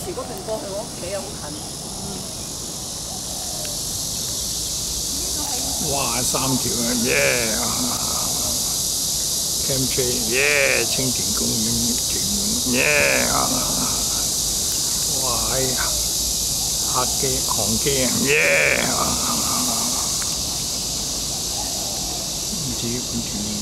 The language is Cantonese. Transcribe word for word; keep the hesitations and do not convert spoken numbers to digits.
池嗰邊過去我屋企啊，好近。 哇！三條啊，耶！Chemtrade，耶！青田公園屯門，耶！哇！客機航機啊，耶！唔知本住。